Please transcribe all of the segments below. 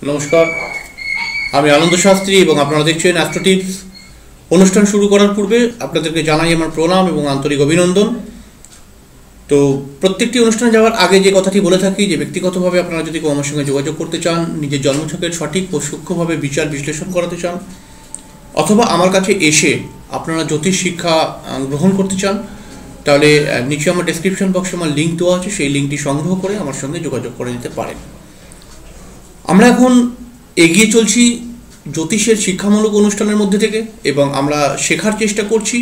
নমস্কার, আমি আনন্দ শাস্ত্রী এবং আপনারা দেখছেন অ্যাস্ট্রো টিপস। অনুষ্ঠান শুরু করার পূর্বে আপনাদেরকে জানাই আমার প্রণাম এবং আন্তরিক অভিনন্দন। তো প্রত্যেকটি অনুষ্ঠানে যাওয়ার আগে যে কথাটি বলে থাকি যে ব্যক্তিগতভাবে আপনারা যদি আমার সঙ্গে যোগাযোগ করতে চান, নিজের জন্মছকের সঠিক ও সূক্ষ্মভাবে বিচার বিশ্লেষণ করাতে চান, অথবা আমার কাছে এসে আপনারা জ্যোতিষ শিক্ষা গ্রহণ করতে চান, তাহলে নিচে আমার ডেসক্রিপশন বক্সে আমার লিঙ্ক দেওয়া আছে, সেই লিঙ্কটি সংগ্রহ করে আমার সঙ্গে যোগাযোগ করে নিতে পারেন। আমরা এখন এগিয়ে চলছি জ্যোতিষের শিক্ষামূলক অনুষ্ঠানের মধ্যে থেকে এবং আমরা শেখার চেষ্টা করছি।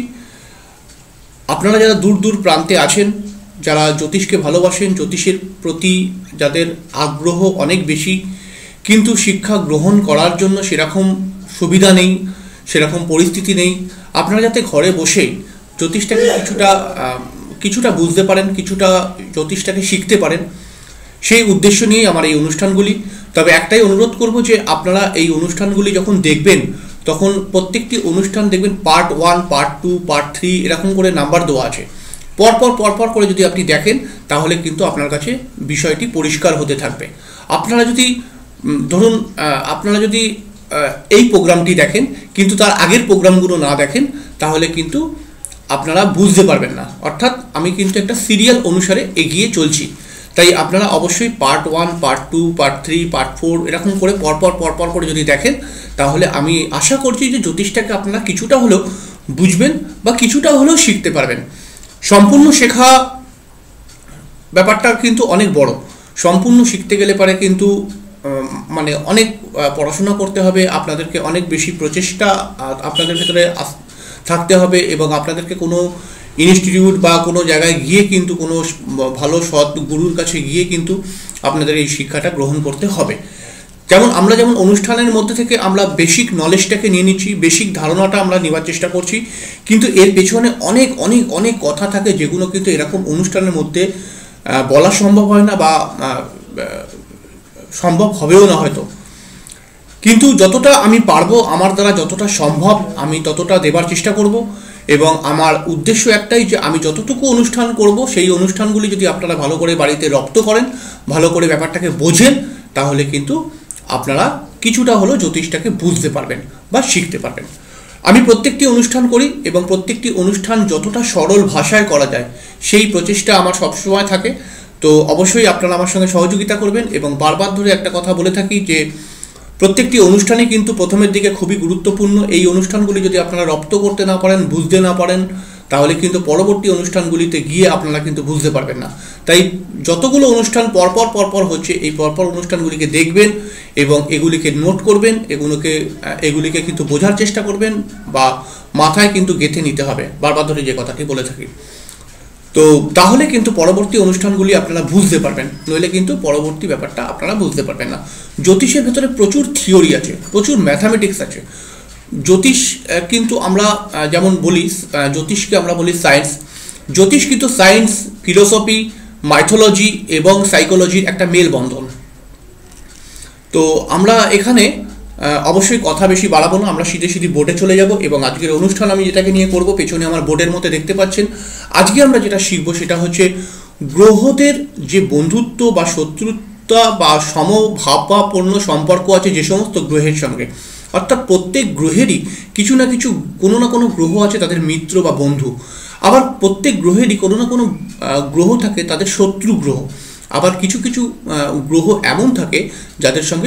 আপনারা যারা দূর দূর প্রান্তে আছেন, যারা জ্যোতিষকে ভালোবাসেন, জ্যোতিষের প্রতি যাদের আগ্রহ অনেক বেশি, কিন্তু শিক্ষা গ্রহণ করার জন্য সেরকম সুবিধা নেই, সেরকম পরিস্থিতি নেই, আপনারা যাতে ঘরে বসে জ্যোতিষটাকে কিছুটা বুঝতে পারেন, কিছুটা জ্যোতিষটাকে শিখতে পারেন, সেই উদ্দেশ্য নিয়েই আমার এই অনুষ্ঠানগুলি। তবে একটাই অনুরোধ করব যে আপনারা এই অনুষ্ঠানগুলি যখন দেখবেন তখন প্রত্যেকটি অনুষ্ঠান দেখবেন পার্ট 1, পার্ট 2, পার্ট 3 এরকম করে নাম্বার দেওয়া আছে। পরপর করে যদি আপনি দেখেন তাহলে কিন্তু আপনার কাছে বিষয়টি পরিষ্কার হতে থাকবে। আপনারা যদি ধরুন আপনারা যদি এই প্রোগ্রামটি দেখেন কিন্তু তার আগের প্রোগ্রামগুলো না দেখেন তাহলে কিন্তু আপনারা বুঝতে পারবেন না। অর্থাৎ আমি কিন্তু একটা সিরিয়াল অনুসারে এগিয়ে চলছি, তাই আপনারা অবশ্যই পার্ট 1, পার্ট 2, পার্ট 3, পার্ট 4 এরকম করে পরপর করে যদি দেখেন তাহলে আমি আশা করছি যে জ্যোতিষটাকে আপনারা কিছুটা হলেও বুঝবেন বা কিছুটা হলেও শিখতে পারবেন। সম্পূর্ণ শেখা ব্যাপারটা কিন্তু অনেক বড়। সম্পূর্ণ শিখতে গেলে পারে কিন্তু মানে অনেক পড়াশোনা করতে হবে, আপনাদেরকে অনেক বেশি প্রচেষ্টা আপনাদের ভেতরে থাকতে হবে এবং আপনাদেরকে কোনো ইনস্টিটিউট বা কোনো জায়গায় গিয়ে কিন্তু কোনো ভালো সৎ গুরুর কাছে গিয়ে কিন্তু আপনাদের এই শিক্ষাটা গ্রহণ করতে হবে। আমরা যেমন অনুষ্ঠানের মধ্যে থেকে আমরা বেসিক নলেজটাকে নিয়ে নিচ্ছি, বেসিক ধারণাটা আমরা নেওয়ার চেষ্টা করছি, কিন্তু এর পেছনে অনেক অনেক অনেক কথা থাকে যেগুলো কিন্তু এরকম অনুষ্ঠানের মধ্যে বলা সম্ভব হয় না বা সম্ভব হবেও না হয়তো। কিন্তু যতটা আমি পারবো, আমার দ্বারা যতটা সম্ভব আমি ততটা দেবার চেষ্টা করব এবং আমার উদ্দেশ্য একটাই যে আমি যতটুকু অনুষ্ঠান করব সেই অনুষ্ঠানগুলি যদি আপনারা ভালো করে বাড়িতে রপ্ত করেন, ভালো করে ব্যাপারটাকে বোঝেন, তাহলে কিন্তু আপনারা কিছুটা হলেও জ্যোতিষটাকে বুঝতে পারবেন বা শিখতে পারবেন। আমি প্রত্যেকটি অনুষ্ঠান করি এবং প্রত্যেকটি অনুষ্ঠান যতটা সরল ভাষায় করা যায় সেই প্রচেষ্টা আমার সবসময় থাকে। তো অবশ্যই আপনারা আমার সঙ্গে সহযোগিতা করবেন এবং বারবার ধরে একটা কথা বলে থাকি যে প্রত্যেকটি অনুষ্ঠানই কিন্তু প্রথমের দিকে খুবই গুরুত্বপূর্ণ। এই অনুষ্ঠানগুলি যদি আপনারা রপ্ত করতে না পারেন, বুঝতে না পারেন, তাহলে কিন্তু পরবর্তী অনুষ্ঠানগুলিতে গিয়ে আপনারা কিন্তু বুঝতে পারবেন না। তাই যতগুলো অনুষ্ঠান পরপর হচ্ছে এই পরপর অনুষ্ঠানগুলিকে দেখবেন এবং এগুলিকে নোট করবেন, এগুলিকে কিন্তু বোঝার চেষ্টা করবেন বা মাথায় কিন্তু গেঁথে নিতে হবে, বারবার ধরে যে কথাটি বলে থাকি। তো তাহলে কিন্তু পরবর্তী অনুষ্ঠানগুলি আপনারা বুঝতে পারবেন, নইলে কিন্তু পরবর্তী ব্যাপারটা আপনারা বুঝতে পারবেন না। জ্যোতিষের ভেতরে প্রচুর থিওরি আছে, প্রচুর ম্যাথামেটিক্স আছে। জ্যোতিষ কিন্তু আমরা যেমন বলি, জ্যোতিষকে আমরা বলি সায়েন্স। জ্যোতিষ কিন্তু সায়েন্স, ফিলোসফি, মাইথোলজি এবং সাইকোলজির একটা মেলবন্ধন। তো আমরা এখানে অবশ্যই কথা বেশি বাড়াবো না, আমরা সিধে বোর্ডে চলে যাব এবং আজকের অনুষ্ঠান আমি যেটাকে নিয়ে করব, পেছনে আমার বোর্ডের মধ্যে দেখতে পাচ্ছেন। আজকে আমরা যেটা শিখব সেটা হচ্ছে গ্রহদের যে বন্ধুত্ব বা শত্রুতা বা সমভাবাপন্ন সম্পর্ক আছে যে সমস্ত গ্রহের সঙ্গে। অর্থাৎ প্রত্যেক গ্রহেরই কিছু না কিছু কোনো না কোনো গ্রহ আছে তাদের মিত্র বা বন্ধু, আবার প্রত্যেক গ্রহেরই কোনো না কোনো গ্রহ থাকে তাদের শত্রু গ্রহ, আবার কিছু কিছু গ্রহ এমন থাকে যাদের সঙ্গে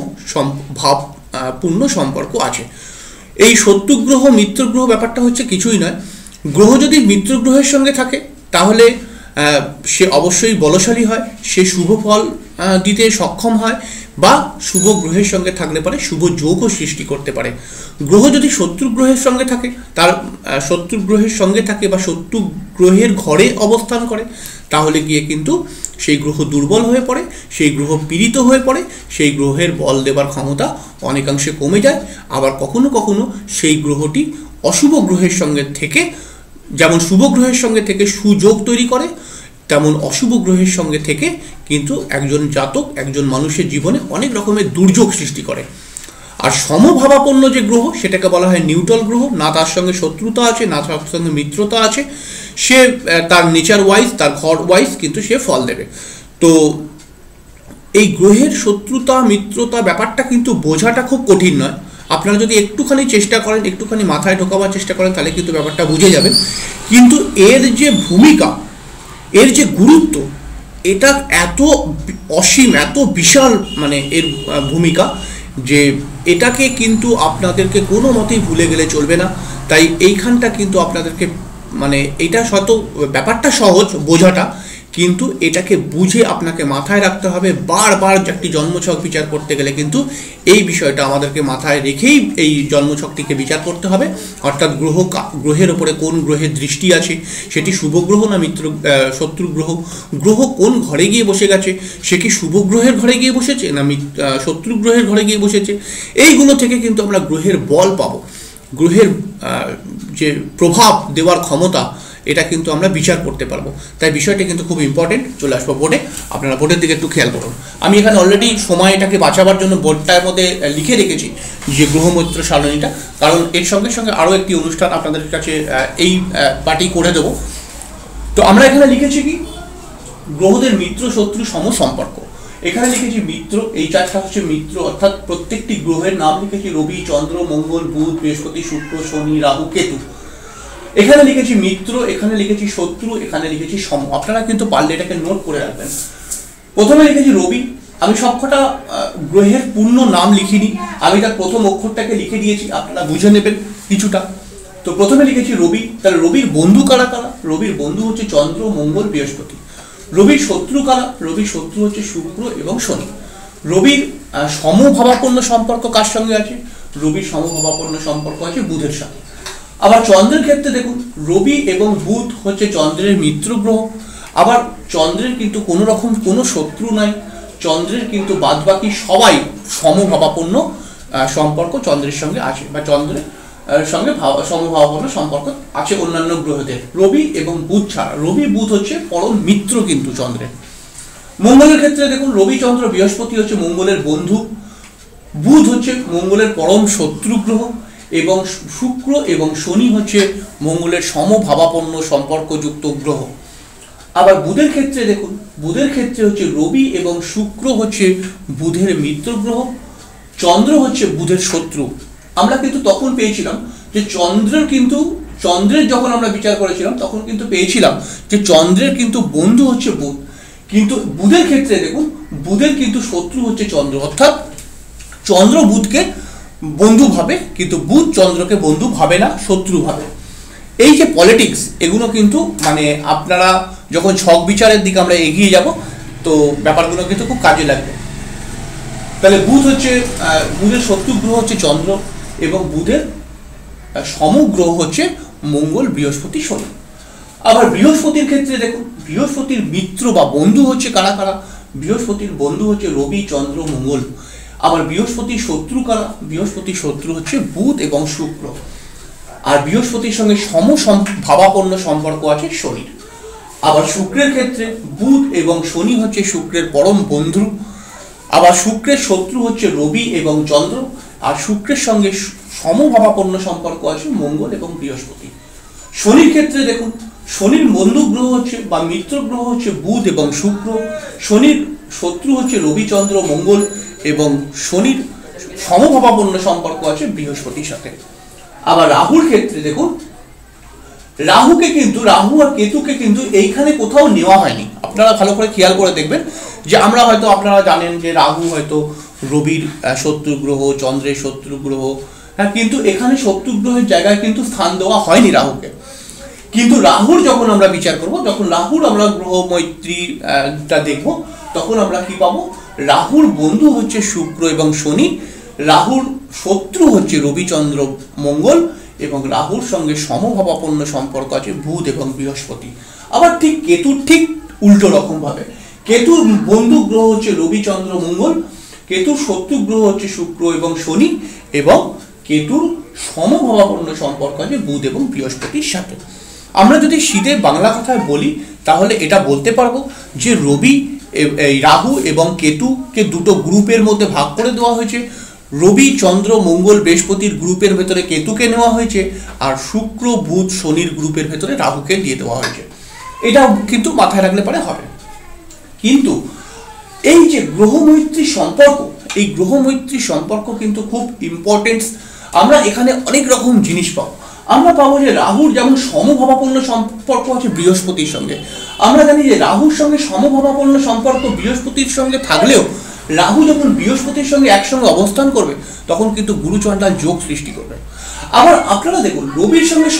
সমভাবপূর্ণ সম্পর্ক আছে। এই শত্রু গ্রহ মিত্র গ্রহ ব্যাপারটা হচ্ছে কিছুই নয়। গ্রহ যদি মিত্র গ্রহের সঙ্গে থাকে তাহলে সে অবশ্যই বলশালী হয়, সে শুভ ফল দিতে সক্ষম হয় বা শুভ গ্রহের সঙ্গে থাকলে পারে শুভ যোগও সৃষ্টি করতে পারে। গ্রহ যদি শত্রু গ্রহের সঙ্গে থাকে, তার শত্রু গ্রহের সঙ্গে থাকে বা শত্রু গ্রহের ঘরে অবস্থান করে, তাহলে গিয়ে কিন্তু সেই গ্রহ দুর্বল হয়ে পড়ে, সেই গ্রহ পীড়িত হয়ে পড়ে, সেই গ্রহের বল দেবার ক্ষমতা অনেকাংশে কমে যায়। আবার কখনো কখনো সেই গ্রহটি অশুভ গ্রহের সঙ্গে থেকে, যেমন শুভ গ্রহের সঙ্গে থেকে সুযোগ তৈরি করে, তেমন অশুভ গ্রহের সঙ্গে থেকে কিন্তু একজন জাতক, একজন মানুষের জীবনে অনেক রকমের দুর্যোগ সৃষ্টি করে। আর সমভাবাপন্ন যে গ্রহ সেটাকে বলা হয় নিউট্রাল গ্রহ, না তার সঙ্গে শত্রুতা আছে না তার সঙ্গে মিত্রতা আছে, সে তার নেচার ওয়াইজ, তার ঘর ওয়াইজ কিন্তু সে ফল দেবে। তো এই গ্রহের শত্রুতা মিত্রতা ব্যাপারটা কিন্তু বোঝাটা খুব কঠিন নয়। আপনারা যদি একটুখানি চেষ্টা করেন, একটুখানি মাথায় ঢোকাবার চেষ্টা করেন, তাহলে কিন্তু ব্যাপারটা বুঝে যাবেন। কিন্তু এর যে ভূমিকা, এর যে গুরুত্ব, এটা এত অসীম, এত বিশাল মানে এর ভূমিকা, যে এটাকে কিন্তু আপনাদেরকে কোনো মতেই ভুলে গেলে চলবে না। তাই এইখানটা কিন্তু আপনাদেরকে মানে এটা হয়তো ব্যাপারটা সহজ বোঝাটা, কিন্তু এটাকে বুঝে আপনাকে মাথায় রাখতে হবে। বারবার একটি জন্মছক বিচার করতে গেলে কিন্তু এই বিষয়টা আমাদেরকে মাথায় রেখেই এই জন্মছকটিকে বিচার করতে হবে। অর্থাৎ গ্রহের ওপরে কোন গ্রহের দৃষ্টি আছে, সেটি শুভ গ্রহ না শত্রু গ্রহ, গ্রহ কোন ঘরে গিয়ে বসে গেছে, সে কি শুভ গ্রহের ঘরে গিয়ে বসেছে না শত্রু গ্রহের ঘরে গিয়ে বসেছে, এইগুলো থেকে কিন্তু আমরা গ্রহের বল পাবো, গ্রহের যে প্রভাব দেওয়ার ক্ষমতা, এটা কিন্তু আমরা বিচার করতে পারবো। তাই বিষয়টা কিন্তু খুব ইম্পর্টেন্ট। চলে আসবো বোর্ডে, আপনারা বোর্ডের দিকে একটু খেয়াল করুন। আমি এখানে অলরেডি সময়টাকে বাঁচাবার জন্য বোর্ডটার মধ্যে লিখে রেখেছি যে গ্রহমৈত্র সারণীটা, কারণ এর সঙ্গে সঙ্গে আরও একটি অনুষ্ঠান আপনাদের কাছে এই পার্টি করে দেবো। তো আমরা এখানে লিখেছি কি, গ্রহদের মিত্র শত্রু সম সম্পর্ক। এখানে লিখেছি মিত্র, এই চারটা হচ্ছে মিত্র, অর্থাৎ প্রত্যেকটি গ্রহের নাম লিখেছি রবি, চন্দ্র, মঙ্গল, বুধ, বৃহস্পতি, শুক্র, শনি, রাহু, কেতু। এখানে লিখেছি মিত্র, এখানে লিখেছি শত্রু, এখানে লিখেছি সম। আপনারা কিন্তু পারলে এটাকে নোট করে রাখবেন। প্রথমে লিখেছি রবি। আমি সবকটা গ্রহের পূর্ণ নাম লিখিনি, আমি তার প্রথম অক্ষরটাকে লিখে দিয়েছি, আপনারা বুঝে নেবেন কিছুটা। তো প্রথমে লিখেছি রবি। তাহলে রবির বন্ধু কারা কারা? রবির বন্ধু হচ্ছে চন্দ্র, মঙ্গল, বৃহস্পতি। রবির শত্রু কারা? রবির শত্রু হচ্ছে শুক্র এবং শনি। রবির সমভাবাপন্ন সম্পর্ক কার সঙ্গে আছে? রবির সমভাবাপন্ন সম্পর্ক আছে বুধের সাথে। আবার চন্দ্রের ক্ষেত্রে দেখুন, রবি এবং বুধ হচ্ছে চন্দ্রের মিত্র গ্রহ। আবার চন্দ্রের কিন্তু কোনো রকম কোনো শত্রু নাই, চন্দ্রের কিন্তু বাদবাকি সবাই সমভাবাপন্ন সম্পর্ক চন্দ্রের সঙ্গে আছে, বা চন্দ্রের সঙ্গে সমভাবাপন্ন সম্পর্ক আছে অন্যান্য গ্রহদের, রবি এবং বুধ ছাড়া। রবি বুধ হচ্ছে পরম মিত্র কিন্তু চন্দ্রের। মঙ্গলের ক্ষেত্রে দেখুন, রবি চন্দ্র বৃহস্পতি হচ্ছে মঙ্গলের বন্ধু, বুধ হচ্ছে মঙ্গলের পরম শত্রু গ্রহ, এবং শুক্র এবং শনি হচ্ছে মঙ্গলের সমভাবাপন্ন সম্পর্কযুক্ত গ্রহ। আবার বুধের ক্ষেত্রে দেখুন, বুধের ক্ষেত্রে হচ্ছে রবি এবং শুক্র হচ্ছে বুধের মিত্র গ্রহ, চন্দ্র হচ্ছে বুধের শত্রু। আমরা কিন্তু তখন পেয়েছিলাম যে চন্দ্রের যখন আমরা বিচার করেছিলাম তখন কিন্তু পেয়েছিলাম যে চন্দ্রের কিন্তু বন্ধু হচ্ছে বুধ, কিন্তু বুধের ক্ষেত্রে দেখুন, বুধের কিন্তু শত্রু হচ্ছে চন্দ্র। অর্থাৎ চন্দ্র বুধকে বন্ধু ভাবে, কিন্তু বুধ চন্দ্রকে বন্ধু ভাবে না, শত্রু ভাবে। এই যে পলিটিক্স, এগুলো কিন্তু মানে আপনারা যখন ছক বিচারের দিকে আমরা এগিয়ে যাব, তো ব্যাপারগুলো কিন্তু খুব কাজে লাগবে। তাহলে বুধের শত্রু গ্রহ হচ্ছে চন্দ্র, এবং বুধের সমগ্রহ হচ্ছে মঙ্গল, বৃহস্পতি, শনি। আবার বৃহস্পতির ক্ষেত্রে দেখুন, বৃহস্পতির মিত্র বা বন্ধু হচ্ছে কারা কারা? বৃহস্পতির বন্ধু হচ্ছে রবি, চন্দ্র, মঙ্গল। আবার বৃহস্পতির শত্রু কারা? বৃহস্পতির শত্রু হচ্ছে বুধ এবং শুক্র। আর বৃহস্পতির সঙ্গে সমভাবাপন্ন সম্পর্ক আছে শনির। আবার শুক্রের ক্ষেত্রে বুধ এবং শনি হচ্ছে শুক্রের পরম বন্ধু। আবার শুক্রের শত্রু হচ্ছে রবি এবং চন্দ্র, আর শুক্রের সঙ্গে সমভাবাপন্ন সম্পর্ক আছে মঙ্গল এবং বৃহস্পতি। শনির ক্ষেত্রে দেখুন, শনির বন্ধু গ্রহ হচ্ছে বা মিত্র গ্রহ হচ্ছে বুধ এবং শুক্র, শনির শত্রু হচ্ছে রবি, চন্দ্র, মঙ্গল, এবং শনির সমভাবাপন্ন সম্পর্ক আছে বৃহস্পতির সাথে। আবার রাহুর ক্ষেত্রে দেখুন, রাহু আর কেতুকে কিন্তু এইখানে কোথাও নেওয়া হয়নি। আপনারা ভালো করে খেয়াল করে দেখবেন যে আপনারা জানেন যে রাহু হয়তো রবির শত্রু গ্রহ, চন্দ্রের শত্রু গ্রহ, হ্যাঁ, কিন্তু এখানে শত্রু গ্রহের জায়গায় কিন্তু স্থান দেওয়া হয়নি রাহুকে। কিন্তু রাহুর যখন আমরা বিচার করব, যখন রাহুর আমরা গ্রহ মৈত্রীটা দেখব, তখন আমরা কি পাবো? রাহুর বন্ধু হচ্ছে শুক্র এবং শনি, রাহুর শত্রু হচ্ছে রবি, চন্দ্র, মঙ্গল, এবং রাহুর সঙ্গে সমভাবাপন্ন সম্পর্ক আছে বুধ এবং বৃহস্পতি। আবার ঠিক কেতুর ঠিক উল্টো রকম ভাবে, কেতুর বন্ধু গ্রহ হচ্ছে রবি, চন্দ্র, মঙ্গল, কেতুর শত্রু গ্রহ হচ্ছে শুক্র এবং শনি, এবং কেতুর সমভাবাপন্ন সম্পর্ক আছে বুধ এবং বৃহস্পতির সাথে। আমরা যদি সিধে বাংলা কথায় বলি, তাহলে এটা বলতে পারবো যে রাহু এবং কেতুকে দুটো গ্রুপের মধ্যে ভাগ করে দেওয়া হয়েছে। রবি, চন্দ্র, মঙ্গল, বৃহস্পতির গ্রুপের ভেতরে কেতুকে নেওয়া হয়েছে, আর শুক্র, বুধ, শনির গ্রুপের ভেতরে রাহুকে দিয়ে দেওয়া হয়েছে। এটা কিন্তু মাথায় রাখলে পরে হবে। কিন্তু এই যে গ্রহ মৈত্রী সম্পর্ক, এই গ্রহ মৈত্রী সম্পর্ক কিন্তু খুব ইম্পর্টেন্ট। আমরা এখানে অনেক রকম জিনিস পাবো। আমরা পাবো যে রাহুর যেমন সমভাবাপন্ন সম্পর্ক আছে বৃহস্পতির সঙ্গে। আমরা জানি যে রাহুর সঙ্গে সমভাবাপন্ন সম্পর্ক বৃহস্পতির সঙ্গে থাকলেও রাহু যখন বৃহস্পতির সঙ্গে একসঙ্গে অবস্থান করবে তখন কিন্তু গুরুচণ্ডাল যোগ সৃষ্টি করবে। আবার আপনারা দেখুন রবির সঙ্গে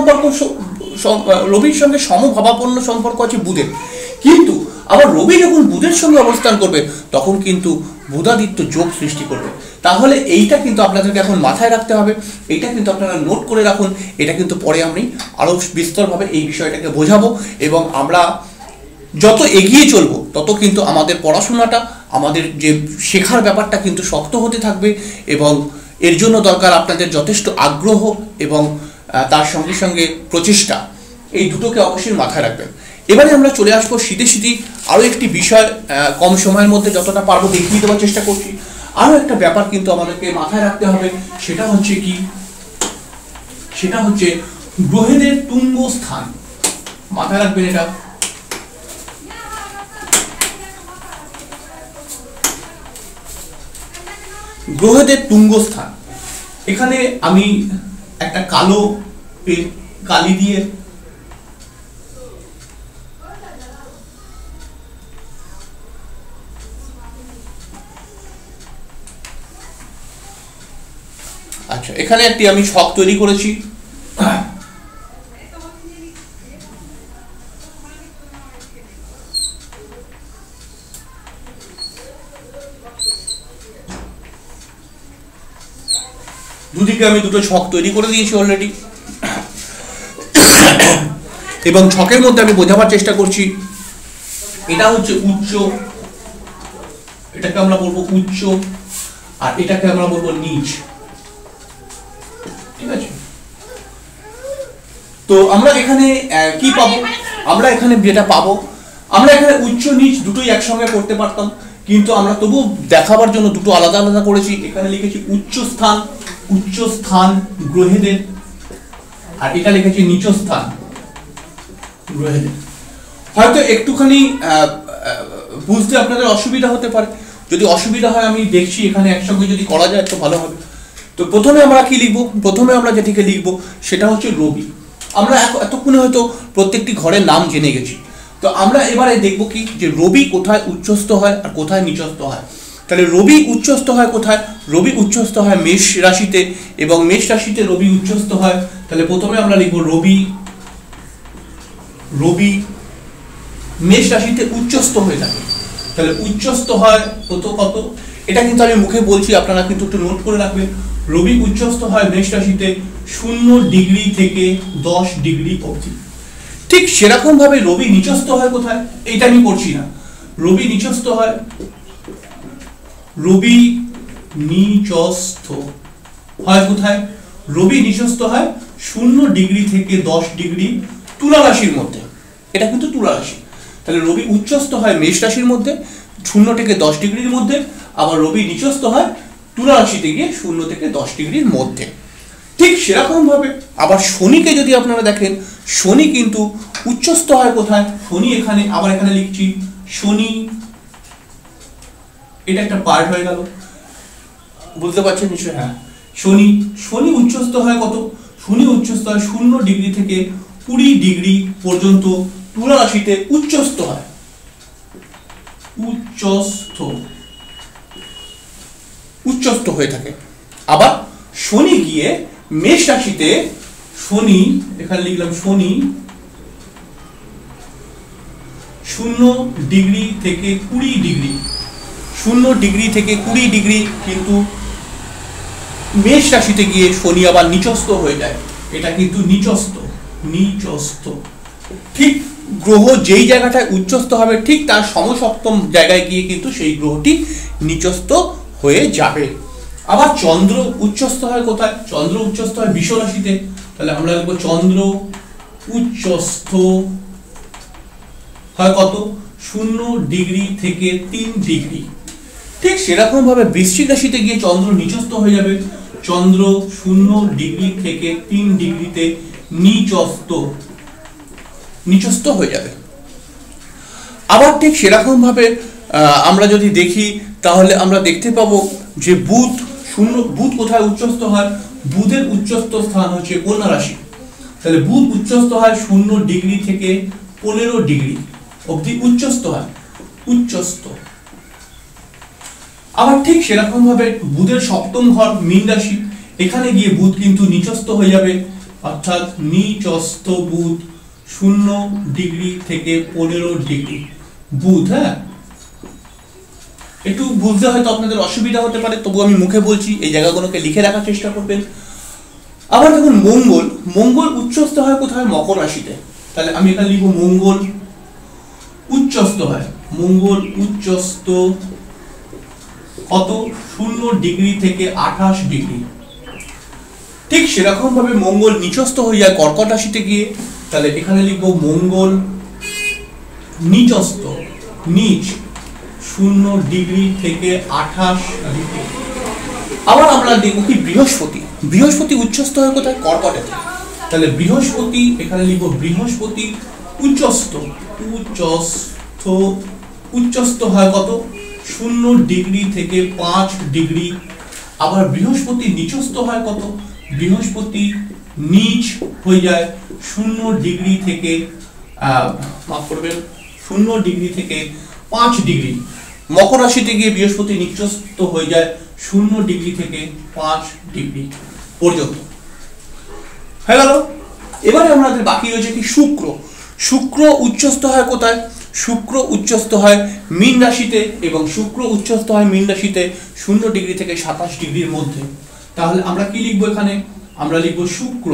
রবির সঙ্গে সমভাবাপন্ন সম্পর্ক আছে বুধের, কিন্তু আবার রবি যখন বুধের সঙ্গে অবস্থান করবে তখন কিন্তু বুধাদিত্য যোগ সৃষ্টি করবে। তাহলে এইটা কিন্তু আপনাদেরকে এখন মাথায় রাখতে হবে, এইটা কিন্তু আপনারা নোট করে রাখুন। এটা কিন্তু পরে আমি আরো বিস্তরভাবে এই বিষয়টাকে বোঝাবো, এবং আমরা যত এগিয়ে চলবো তত কিন্তু আমাদের পড়াশোনাটা, আমাদের যে শেখার ব্যাপারটা কিন্তু শক্ত হতে থাকবে, এবং এর জন্য দরকার আপনাদের যথেষ্ট আগ্রহ এবং তার সঙ্গে সঙ্গে প্রচেষ্টা। এই দুটোকে অবশ্যই মাথায় রাখবেন। এবারে আমরা চলে আসবো শীতে আরও একটি বিষয়, কম সময়ের মধ্যে যতটা পারবো দেখিয়ে দেওয়ার চেষ্টা করছি। আরও একটা ব্যাপার কিন্তু আমাদেরকে মাথায় রাখতে হবে, সেটা হচ্ছে কি, সেটা হচ্ছে গ্রহেদের তুঙ্গ স্থান। মাথায় রাখবেন এটা। গ্রহেদের তুঙ্গ স্থান, এখানে আমি একটা কালো কালি দিয়ে আচ্ছা, এখানে একটি আমি ছক তৈরি করেছি। দুদিকে আমি দুটো ছক তৈরি করে দিয়েছি অলরেডি, এবং ছকের মধ্যে আমি বোঝাবার চেষ্টা করছি। এটা হচ্ছে উচ্চ, এটাকে আমরা বলবো উচ্চ, আর এটাকে আমরা বলবো নিচ। ঠিক আছে, তো আমরা এখানে কি পাবো? আমরা এখানে যেটা পাবো, আমরা এখানে উচ্চ নিচ দুটোই একসঙ্গে করতে পারতাম, কিন্তু আমরা তবু দেখাবার জন্য দুটো আলাদা আলাদা করেছি। এখানে লিখেছি উচ্চ স্থান গ্রহেদের, আর এটা লিখেছি নিচ স্থান গ্রহেদের। হয়তো একটুখানি বুঝতে আপনাদের অসুবিধা হতে পারে, যদি অসুবিধা হয় আমি দেখছি এখানে একসঙ্গে যদি করা যায় তো ভালো হবে। তো প্রথমে আমরা কি লিখবো? প্রথমে আমরা যেটিকে লিখবো সেটা হচ্ছে রবি। আমরা এতক্ষণে হয়তো প্রত্যেকটি ঘরের নাম জেনে গেছি, তো আমরা এবারে দেখবো কি যে রবি কোথায় উচ্চস্থ হয় আর কোথায় নিচস্থ হয়। তাহলে রবি উচ্চস্থ হয় কোথায়? রবি উচ্চস্থ হয় মেষ রাশিতে, এবং মেষ রাশিতে রবি উচ্চস্থ হয়। তাহলে প্রথমে আমরা লিখবো রবি মেষ রাশিতে উচ্চস্থ হয়ে থাকে। তাহলে উচ্চস্থ হয় কত, এটা কিন্তু আমি মুখে বলছি, আপনারা কিন্তু একটু নোট করে রাখবেন। রবি উচ্চস্থ হয় মেষ রাশিতে 0 ডিগ্রি থেকে 10 ডিগ্রি অবধি। ঠিক সেরকম ভাবে রবি নিচস্থ হয় কোথায়? এইটা আমি করছি না। রবি নিচস্থ হয় কোথায়? রবি নিচস্থ হয় 0 ডিগ্রি থেকে 10 ডিগ্রি তুলা রাশির মধ্যে। এটা কিন্তু তুলা রাশি। তাহলে রবি উচ্চস্থ হয় মেষ রাশির মধ্যে 0 থেকে 10 ডিগ্রির মধ্যে, আবার রবি নিচস্থ হয় তুলা রাশিতে গিয়ে 0 থেকে 10 ডিগ্রির মধ্যে। ঠিক সেরকম ভাবে আবার শনিকে যদি আপনারা দেখেন, শনি কিন্তু উচ্চস্থ হয় কোথায়? শনি এখানে, আবার এখানে লিখছি শনি, এটা একটা পার্ট হয়ে গেল, বুঝতে পারছেন নিশ্চয়ই? হ্যাঁ, শনি উচ্চস্থ হয় কত? শনি উচ্চস্থ হয় 0 ডিগ্রি থেকে 20 ডিগ্রি পর্যন্ত তুলা রাশিতে উচ্চস্থ হয়। উচ্চস্থ হয়ে থাকে। আবার শনি গিয়ে মেষ রাশিতে, শনি এখানে লিখলাম শনি 0 ডিগ্রি থেকে 20 ডিগ্রি, 0 ডিগ্রি থেকে 20 ডিগ্রি কিন্তু মেষ রাশিতে গিয়ে শনি আবার নিচস্থ হয়ে যায়। এটা কিন্তু নিচস্থ। ঠিক গ্রহ যেই জায়গাটায় উচ্চস্থ হবে ঠিক তার সমসপ্তম জায়গায় গিয়ে কিন্তু সেই গ্রহটি নিচস্থ হয়ে যাবে। আবার চন্দ্র উচ্চস্থ হয় কোথায়? চন্দ্র উচ্চস্থ হয় বৃষ রাশিতে। তাহলে আমরা লিখব চন্দ্র উচ্চস্থ হয় কত? 0 ডিগ্রি থেকে 3 ডিগ্রি। ঠিক সেরকম ভাবে বৃশ্চিক রাশিতে গিয়ে চন্দ্র নিচস্থ হয়ে যাবে। চন্দ্র 0 ডিগ্রি থেকে 3 ডিগ্রিতে নিচস্থ হয়ে যাবে। আবার ঠিক সেরকম ভাবে আমরা যদি দেখি তাহলে আমরা দেখতে পাবো যে বুধ কোথায় উচ্চস্থ হয়? বুধের উচ্চস্থ স্থান হচ্ছে কন্যা রাশি। তাহলে বুধ উচ্চস্থ হয় 0 ডিগ্রি থেকে 15 ডিগ্রি অবধি উচ্চস্থ হয়, উচ্চস্থ। আবার ঠিক সেরকম ভাবে বুধের সপ্তম ঘর মীন রাশি, এখানে গিয়ে বুধ কিন্তু নিচস্থ হয়ে যাবে, অর্থাৎ নিচস্থ বুধ 0 ডিগ্রি থেকে 15 ডিগ্রি বুধ। হ্যাঁ, একটু বুঝতে হয়তো আপনাদের অসুবিধা হতে পারে, তবু আমি মুখে বলছি, এই জায়গাগুলোকে লিখে রাখার চেষ্টা করবেন। আবার দেখুন মঙ্গল উচ্চস্থ হয় কোথায়? মকর রাশিতে। তাহলে আমি এখানে লিখব মঙ্গল উচ্চস্থ হয়, মঙ্গল উচ্চস্থ কত? 0 ডিগ্রি থেকে 28 ডিগ্রি। ঠিক সেরকম ভাবে মঙ্গল নিচস্থ হয়ে যায় কর্কট রাশিতে গিয়ে। তাহলে এখানে লিখব মঙ্গল নিচস্থ, নিচ 0 ডিগ্রি থেকে 28 ডিগ্রি। আবার আমরা দেখব কি বৃহস্পতি উচ্চস্থ হয় কোথায়? কর্কটে। তাহলে বৃহস্পতি এখানে লিখব বৃহস্পতি উচ্চস্থ হয় কত? 0 ডিগ্রি থেকে 5 ডিগ্রি। আবার বৃহস্পতি নিচস্থ হয় কত? বৃহস্পতি নিচ হয়ে যায় 0 ডিগ্রি থেকে 0 ডিগ্রি থেকে 5 ডিগ্রি। মকর রাশিতে গিয়ে বৃহস্পতি নিচস্থ হয়ে যায় 0 ডিগ্রি থেকে 5 ডিগ্রি পর্যন্ত। হয়ে গেল। এবারে আমাদের বাকি রয়েছে কি? শুক্র উচ্চস্থ হয় কোথায়? শুক্র উচ্চস্থ হয় মীন রাশিতে, এবং শুক্র উচ্চস্থ হয় মীন রাশিতে 0 ডিগ্রি থেকে 27 ডিগ্রির মধ্যে। তাহলে আমরা কি লিখবো এখানে? আমরা লিখবো শুক্র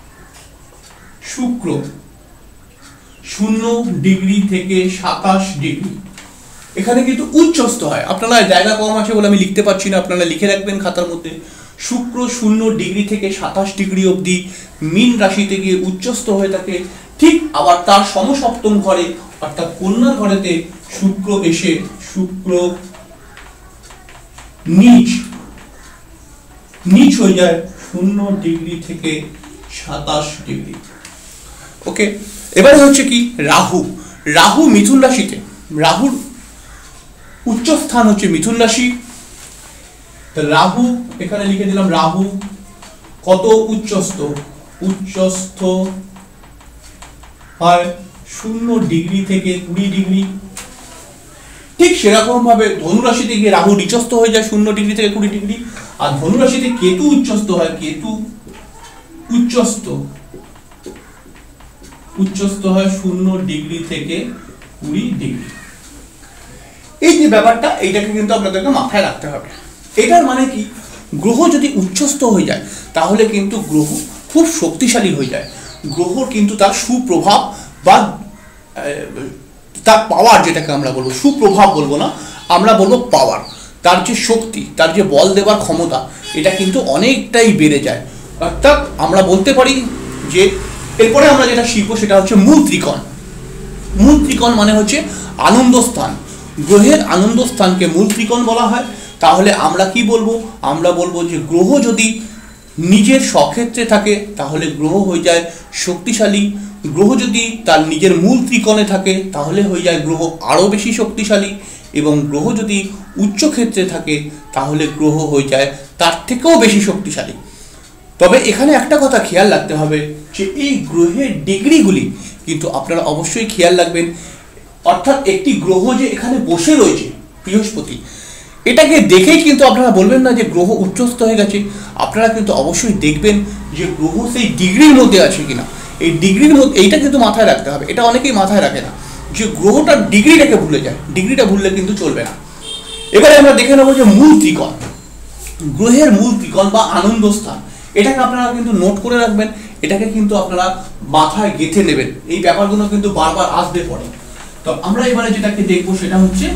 0 ডিগ্রি থেকে 27 ডিগ্রি। এখানে কিন্তু উচ্চস্থ হয়, আপনারা জায়গা কম আছে বলে আমি লিখতে পারছি না, আপনারা লিখে রাখবেন খাতার মধ্যে। শুক্র 0 ডিগ্রি থেকে 27 ডিগ্রি অবধি মীন রাশিতে গিয়ে উচ্চস্থ হয়ে থাকে। ঠিক আবার তার সমসপ্তম ঘরে অর্থাৎ কন্যা ঘরেতে শুক্র এসে নিচ হয়ে যায় 0 ডিগ্রি থেকে 27 ডিগ্রি। ওকে, এবারে হচ্ছে কি? রাহু মিথুন রাশিতে। রাহুর উচ্চ স্থান হচ্ছে মিথুন রাশি। রাহু এখানে লিখে দিলাম, রাহু কত উচ্চস্থ হয় 0 ডিগ্রি থেকে 20 ডিগ্রি। ঠিক সেরকম ভাবে ধনু রাশিতে গিয়ে রাহু নিচস্থ হয়ে যায় 0 ডিগ্রি থেকে 20 ডিগ্রি। আর ধনু রাশিতে কেতু উচ্চস্থ হয়, কেতু উচ্চস্থ হয় 0 ডিগ্রি থেকে 20 ডিগ্রি। এই যে ব্যাপারটা, এইটাকে কিন্তু আপনাদেরকে মাথায় রাখতে হবে। এটার মানে কি? গ্রহ যদি উচ্চস্থ হয়ে যায় তাহলে কিন্তু গ্রহ খুব শক্তিশালী হয়ে যায়। গ্রহর কিন্তু তার সুপ্রভাব বা তার পাওয়ার, যেটাকে আমরা বলবো সুপ্রভাব বলবো না, আমরা বলবো পাওয়ার, তার যে শক্তি, তার যে বল দেওয়ার ক্ষমতা, এটা কিন্তু অনেকটাই বেড়ে যায়। অর্থাৎ আমরা বলতে পারি যে এরপরে আমরা যেটা শিখবো সেটা হচ্ছে মূল ত্রিকোণ মানে হচ্ছে আনন্দ স্থান। গ্রহের আনন্দ স্থানকে মূল ত্রিকোণ বলা হয়। তাহলে আমরা কি বলবো? আমরা বলবো যে গ্রহ যদি নিজের স্বক্ষেত্রে থাকে তাহলে গ্রহ হয়ে যায় শক্তিশালী। গ্রহ যদি তার নিজের মূল ত্রিকোণে থাকে তাহলে হয়ে যায় গ্রহ আরও বেশি শক্তিশালী, এবং গ্রহ যদি উচ্চ ক্ষেত্রে থাকে তাহলে গ্রহ হয়ে যায় তার থেকেও বেশি শক্তিশালী। তবে এখানে একটা কথা খেয়াল রাখতে হবে যে এই গ্রহের ডিগ্রিগুলি কিন্তু আপনারা অবশ্যই খেয়াল রাখবেন। অর্থাৎ একটি গ্রহ যে এখানে বসে রয়েছে বৃহস্পতি, এটাকে দেখেই কিন্তু আপনারা বলবেন না যে গ্রহ উচ্চস্থ হয়ে গেছে। আপনারা কিন্তু অবশ্যই দেখবেন যে গ্রহ সেই ডিগ্রির মধ্যে আছে কিনা। এই ডিগ্রির মধ্যে এইটা কিন্তু মাথায় রাখতে হবে। এটা অনেকেই মাথায় রাখে না, যে গ্রহটার ডিগ্রিটাকে ভুলে যায়। ডিগ্রিটা ভুললে কিন্তু চলবে না। এবারে আমরা দেখে নেবো যে মূল ত্রিকোণ, গ্রহের মূল ত্রিকোণ বা আনন্দ স্থান, এটাকে আপনারা কিন্তু নোট করে রাখবেন। এটাকে কিন্তু আপনারা মাথায় গেঁথে নেবেন। এই ব্যাপারগুলো কিন্তু বারবার আসবে পড়ে। তো আমরা এবারে যেটাকে দেখবো সেটা হচ্ছে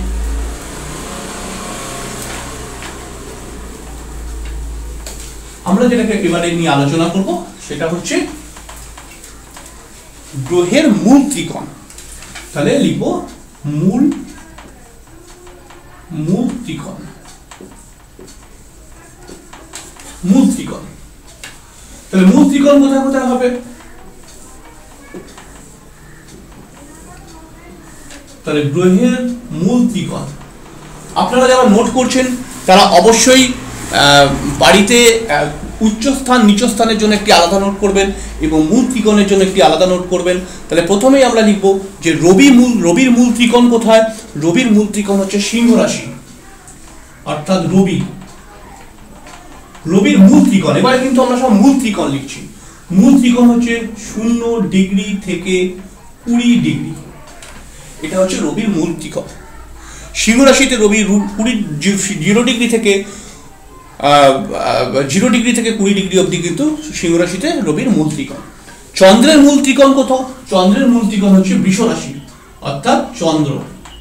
আমরা যেটাকে এবারে নিয়ে আলোচনা করব সেটা হচ্ছে গ্রহের মূল ত্রিকোণ। তাহলে লিখব মূল ত্রিকোণ। তাহলে মূল ত্রিকোণ কোথায় কোথায় হবে? তাহলে গ্রহের মূল ত্রিকোণ আপনারা যারা নোট করছেন তারা অবশ্যই বাড়িতে উচ্চস্থান নিচস্থানের জন্য একটি আলাদা নোট করবেন এবং মূল ত্রিকোণের জন্য একটি আলাদা নোট করবেন। তাহলে প্রথমেই আমরা লিখব যে রবির মূল ত্রিকোণ কোথায়? রবির মূল ত্রিকোণ হচ্ছে সিংহ রাশি, অর্থাৎ রবির মূল ত্রিকোণ। এবারে কিন্তু আমরা সব মূল ত্রিকোণ লিখছি। মূল ত্রিকোণ হচ্ছে 0 ডিগ্রি থেকে 20 ডিগ্রি, এটা হচ্ছে রবির মূল ত্রিকোণ। সিংহ রাশিতে রবি 0 ডিগ্রি থেকে 20 ডিগ্রি অবধি কিন্তু সিংহ রাশিতে রবির মূল ত্রিকোণ। চন্দ্রের মূল ত্রিকোণ কোথাও? চন্দ্রের মূল ত্রিকোণ হচ্ছে বৃষ রাশি, অর্থাৎ চন্দ্র।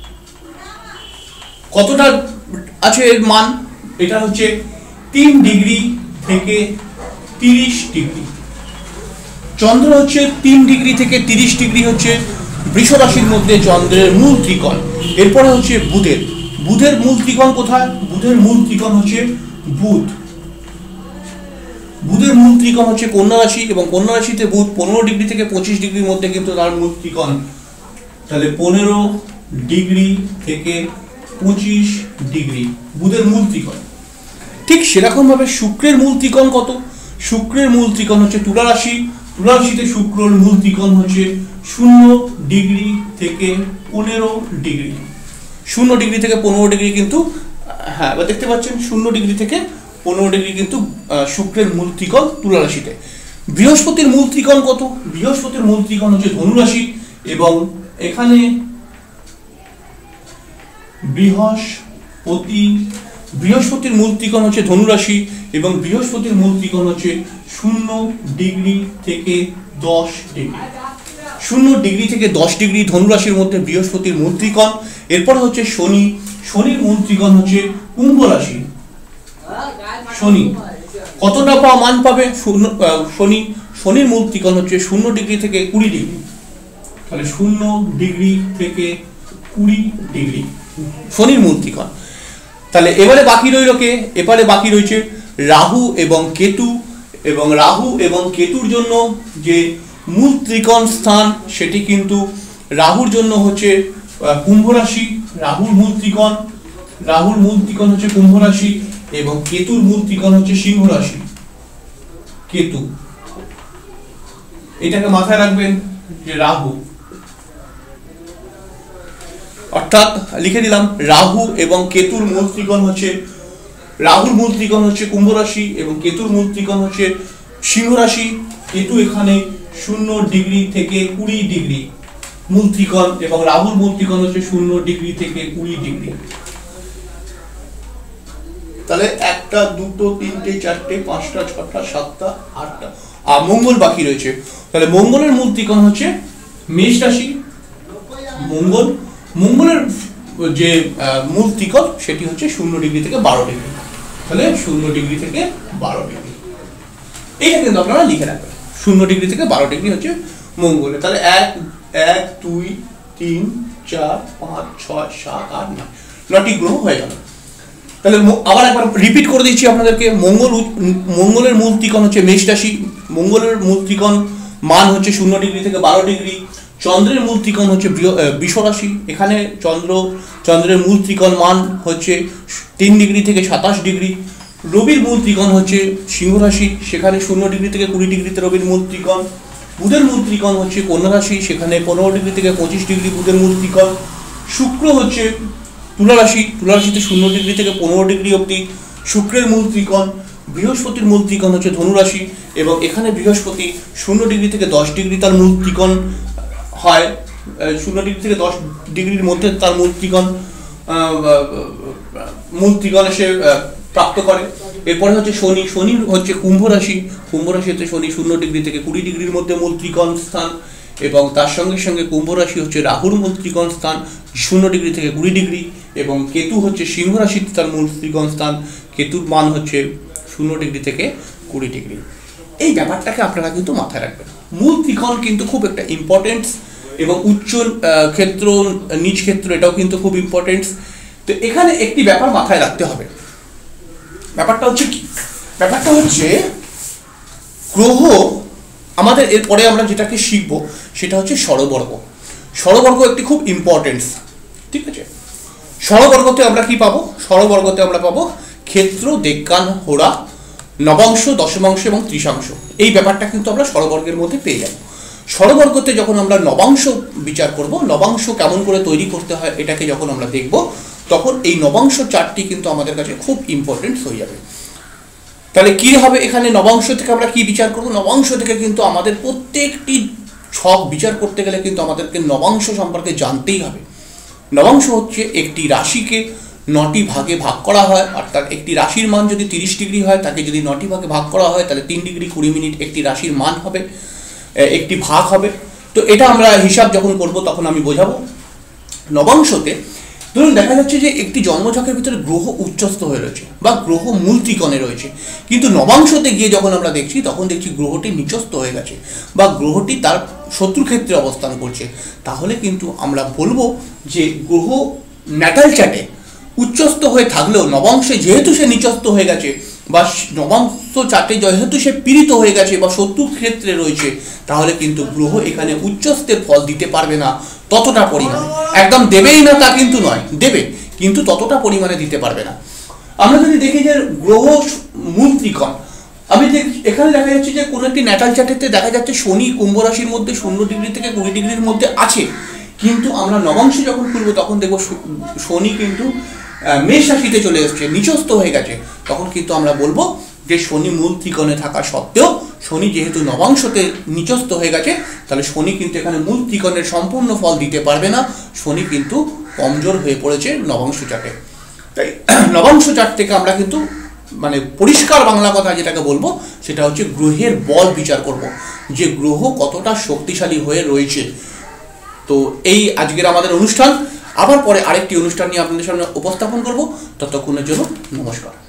কতটা আছে এর মান? এটা হচ্ছে 3 ডিগ্রি থেকে 30 ডিগ্রি। চন্দ্র হচ্ছে 3 ডিগ্রি থেকে 30 ডিগ্রি হচ্ছে বৃষ রাশির মধ্যে চন্দ্রের মূল ত্রিকোণ। এরপরে হচ্ছে বুধের মূল ত্রিকোণ কোথায়? বুধের মূল ত্রিকোণ হচ্ছে বুধের মূল ত্রিকোণ হচ্ছে কন্যা রাশি, এবং কন্যা রাশিতে বুধ 15 ডিগ্রি থেকে 25 ডিগ্রির মধ্যে কিন্তু তার মূল ত্রিকোণ। তাহলে 15 ডিগ্রি থেকে 25 ডিগ্রি বুধের মূল ত্রিকোণ। ঠিক সেরকম ভাবে শুক্রের মূল ত্রিকোণ কত? শুক্রের মূল ত্রিকোণ হচ্ছে তুলা রাশি। তুলা রাশিতে শুক্রের মূল ত্রিকোণ হচ্ছে 0 ডিগ্রি থেকে 15 ডিগ্রি। 0 ডিগ্রি থেকে 15 ডিগ্রি কিন্তু, হ্যাঁ এবার দেখতে পাচ্ছেন 0 ডিগ্রি থেকে 15 ডিগ্রি কিন্তু শুক্রের মূল ত্রিকোণ তুলা রাশিতে। বৃহস্পতির মূল ত্রিকোণ কত? বৃহস্পতির মূল ত্রিকোণ হচ্ছে ধনু রাশি, এবং এখানে বৃহস্পতির মূল ত্রিকোণ হচ্ছে ধনু রাশি, এবং বৃহস্পতির মূল ত্রিকোণ হচ্ছে 0 ডিগ্রি থেকে 10 ডিগ্রি। 0 ডিগ্রি থেকে 10 ডিগ্রি ধনু রাশির মধ্যে বৃহস্পতির মূল ত্রিকোণ। এরপর হচ্ছে শনির মূল ত্রিকোণ হচ্ছে কুম্ভ রাশি। শনি কতটা মান পাবে? শনির মূল ত্রিকোণ হচ্ছে 0 ডিগ্রি থেকে 20 ডিগ্রি। তাহলে 0 ডিগ্রি থেকে 20 ডিগ্রি শনির মূল ত্রিকোণ। তাহলে এবারে বাকি রয়েছে রাহু এবং কেতু, এবং রাহু এবং কেতুর জন্য যে মূল ত্রিকোণ স্থান সেটি কিন্তু রাহুর জন্য হচ্ছে কুম্ভ রাশি। রাহুর মূল ত্রিকোণ হচ্ছে কুম্ভ রাশি, এবং কেতুর মূল ত্রিকোণ হচ্ছে সিংহ রাশি। কেতু, এটাকে মাথায় রাখবেন যে রাহু, অর্থাৎ লিখে দিলাম রাহু এবং কেতুর মূল ত্রিকোণ হচ্ছে, রাহুর মূল ত্রিকোণ হচ্ছে কুম্ভ রাশি এবং কেতুর মূল ত্রিকোণ হচ্ছে সিংহ রাশি। কেতু এখানে 0 ডিগ্রি থেকে 20 ডিগ্রি মূল ত্রিকোণ, এবং রাহুর মূল ত্রিকোণ হচ্ছে 0 ডিগ্রি থেকে 20 ডিগ্রি। তাহলে 1 2 3 4 5 6 7 8, আর মঙ্গল বাকি রয়েছে। তাহলে মঙ্গলের মূল ত্রিকোণ হচ্ছে মেষ রাশি। মঙ্গলের যে মূল ত্রিকোণ সেটি হচ্ছে 0 ডিগ্রি থেকে 12 ডিগ্রি। তাহলে 0 ডিগ্রি থেকে 12 ডিগ্রি, এইটা কিন্তু আপনারা লিখে রাখবেন। 0 ডিগ্রি থেকে 12 ডিগ্রি হচ্ছে মঙ্গলে। তাহলে 1 2 3 4 5 6 7 8 9, 9টি গ্রহ হয়ে গেল। তাহলে আবার একবার রিপিট করে দিচ্ছি আপনাদেরকে। মঙ্গলের মূল ত্রিকোণ হচ্ছে মেষ রাশি। মঙ্গলের মূল ত্রিকোণ মান হচ্ছে 0 ডিগ্রি থেকে 12 ডিগ্রি। চন্দ্রের মূল ত্রিকোণ হচ্ছে বৃষ রাশি। এখানে চন্দ্রের মূল ত্রিকোণ মান হচ্ছে 3 ডিগ্রি থেকে 27 ডিগ্রি। রবির মূল ত্রিকোণ হচ্ছে সিংহ রাশি, সেখানে 0 ডিগ্রি থেকে 20 ডিগ্রিতে রবির মূল ত্রিকোণ। বুধের মূল ত্রিকোণ হচ্ছে কন্যা রাশি, সেখানে 15 ডিগ্রি থেকে 25 ডিগ্রি বুধের মূল ত্রিকোণ। শুক্র হচ্ছে তুলা রাশিতে 0 ডিগ্রি থেকে 15 ডিগ্রি অবধি শুক্রের মূল ত্রিকোণ। বৃহস্পতির মূল ত্রিকোণ হচ্ছে ধনু রাশি, এবং এখানে বৃহস্পতি 0 ডিগ্রি থেকে 10 ডিগ্রি তার মূল ত্রিকোণ হয়। 0 ডিগ্রি থেকে 10 ডিগ্রির মধ্যে তার মূল ত্রিকোণ এসে প্রাপ্ত করে। এরপরে হচ্ছে শনি হচ্ছে কুম্ভ রাশিতে শনি 0 ডিগ্রি থেকে 20 ডিগ্রির মধ্যে মূল ত্রিকোণ স্থান, এবং তার সঙ্গে সঙ্গে কুম্ভ রাশি হচ্ছে রাহুর মূল ত্রিকোণ স্থান 0 ডিগ্রি থেকে 20 ডিগ্রি, এবং কেতু হচ্ছে সিংহ রাশিতে তার মূল ত্রিকোণ স্থান। কেতুর মান হচ্ছে 0 ডিগ্রি থেকে 20 ডিগ্রি। এই ব্যাপারটাকে আপনারা কিন্তু মাথায় রাখবেন। মূল ত্রিকোণ কিন্তু খুব একটা ইম্পর্টেন্স, এবং উচ্চ ক্ষেত্র নিচ ক্ষেত্র এটাও কিন্তু খুব ইম্পর্টেন্স। তো এখানে একটি ব্যাপার মাথায় রাখতে হবে। ব্যাপারটা হচ্ছে কি? ব্যাপারটা হচ্ছে গ্রহ আমাদের, এরপরে আমরা যেটাকে শিখব সেটা হচ্ছে স্বরবর্গ। স্বরবর্গ একটি খুব ইম্পর্টেন্স, ঠিক আছে? ষড়বর্গতে আমরা কি পাবো? ষড়বর্গতে আমরা পাবো ক্ষেত্র, দেবগান, হোরা, নবাংশ, দশমাংশ এবং ত্রিশাংশ। এই ব্যাপারটা কিন্তু আমরা ষড়বর্গের মধ্যে পেয়ে যাব। ষড়বর্গতে যখন আমরা নবাংশ বিচার করব, নবাংশ কেমন করে তৈরি করতে হয় এটাকে যখন আমরা দেখব, তখন এই নবাংশ চার্টটি কিন্তু আমাদের কাছে খুব ইম্পর্টেন্ট হয়ে যাবে। তাহলে কি হবে এখানে? নবাংশ থেকে আমরা কি বিচার করব? নবাংশ থেকে কিন্তু আমাদের প্রত্যেকটি ছক বিচার করতে গেলে কিন্তু আমাদেরকে নবাংশ সম্পর্কে জানতেই হবে। নবাংশ হচ্ছে একটি রাশিকে 9টি ভাগে ভাগ করা হয়, অর্থাৎ একটি রাশির মান যদি 30 ডিগ্রি হয়, তাকে যদি 9টি ভাগে ভাগ করা হয় তাহলে 3 ডিগ্রি 20 মিনিট একটি রাশির মান হবে, একটি ভাগ হবে। তো এটা আমরা হিসাব যখন করব তখন আমি বোঝাবো। নবাংশতে ধরুন দেখা যাচ্ছে যে একটি জন্মছকের ভিতরে গ্রহ উচ্চস্থ হয়ে রয়েছে বা গ্রহ মূল ত্রিকোণে রয়েছে, কিন্তু নবাংশতে গিয়ে যখন আমরা দেখছি তখন দেখছি গ্রহটি নিচস্থ হয়ে গেছে বা গ্রহটি তার শত্রুক্ষেত্রে অবস্থান করছে। তাহলে কিন্তু আমরা বলবো যে গ্রহ ন্যাটাল চার্টে উচ্চস্থ হয়ে থাকলেও নবাংশে যেহেতু সে নিচস্থ হয়ে গেছে বা নবাংশ চার্টে যেহেতু সে পীড়িত হয়ে গেছে বা শত্রুর ক্ষেত্রে রয়েছে, তাহলে কিন্তু গ্রহ এখানে উচ্চস্থের ফল দিতে পারবে না ততটা পরিমাণে। একদম দেবেই না তা কিন্তু নয়, দেবে, কিন্তু ততটা পরিমাণে দিতে পারবে না। আমরা যদি দেখি যে গ্রহ মূল ত্রিকোণ, আমি এখানে দেখা যাচ্ছে যে কোনো একটি ন্যাটাল চার্টেতে দেখা যাচ্ছে শনি কুম্ভ রাশির মধ্যে 0 ডিগ্রি থেকে 20 ডিগ্রির মধ্যে আছে, কিন্তু আমরা নবাংশে যখন খুলবো তখন দেখবো শনি কিন্তু মেষ রাশিতে চলে এসছে, নিচস্থ হয়ে গেছে। তখন কিন্তু আমরা বলবো যে শনি মূল ত্রিকোণে থাকা সত্ত্বেও শনি যেহেতু নবাংশতে নিচস্থ হয়ে গেছে, তাহলে শনি কিন্তু এখানে মূল ত্রিকোণের সম্পূর্ণ ফল দিতে পারবে না, শনি কিন্তু কমজোর হয়ে পড়েছে নবাংশ চার্টে। তাই নবাংশ চার্ট থেকে আমরা কিন্তু মানে পরিষ্কার বাংলা কথা যেটাকে বলবো সেটা হচ্ছে গ্রহের বল বিচার করব, যে গ্রহ কতটা শক্তিশালী হয়ে রয়েছে। তো এই আজকের আমাদের অনুষ্ঠান। আবার পরে আরেকটি অনুষ্ঠান নিয়ে আপনাদের সামনে উপস্থাপন করব। ততক্ষণের জন্য নমস্কার।